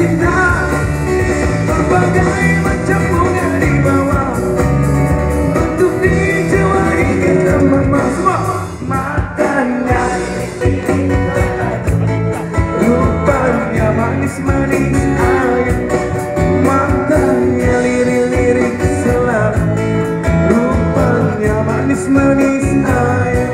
cinta, berbagai macam bunga di bawah untuk dijawari kita mama. Semua matanya, rupanya manis-manis air, matanya lirik-lirik selalu, rupanya manis-manis air.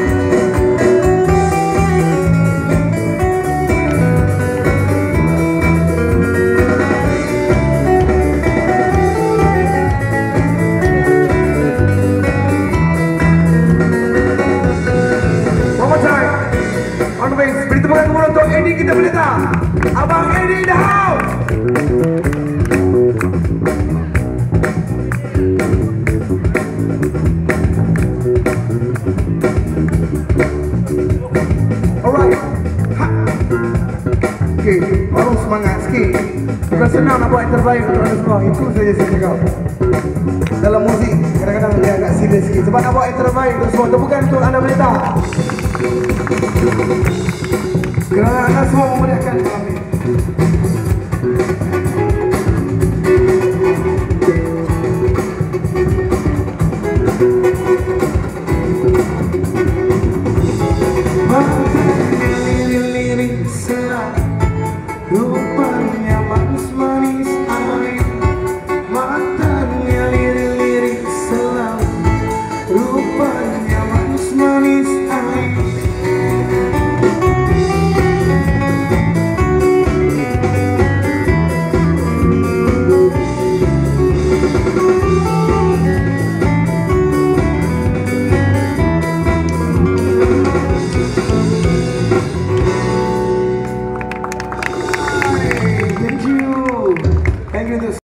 Beri tepukan kemudian untuk Eddie kita boleh tak? Abang Eddie in the house. Alright. Okay, baru semangat sikit. Bukan senang nak buat yang terbaik untuk anda semua. Itu saja saya cakap. Dalam muzik kadang-kadang dia agak serius sikit. Sebab nak buat yang terbaik untuk semua. Tepukan untuk anda boleh tak? Kerana anda semua memeriahkan malam ini.